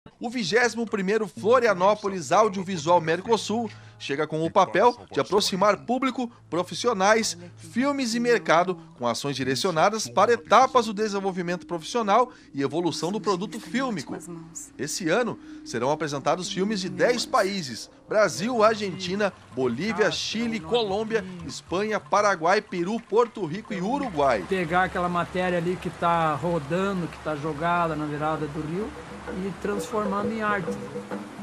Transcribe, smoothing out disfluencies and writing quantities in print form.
O 21º Florianópolis Audiovisual Mercosul chega com o papel de aproximar público, profissionais, filmes e mercado com ações direcionadas para etapas do desenvolvimento profissional e evolução do produto fílmico. Esse ano serão apresentados filmes de 10 países: Brasil, Argentina, Bolívia, Chile, Colômbia, Espanha, Paraguai, Peru, Porto Rico e Uruguai. Pegar aquela matéria ali que está rodando, que está jogada na beirada do rio e transformando em arte.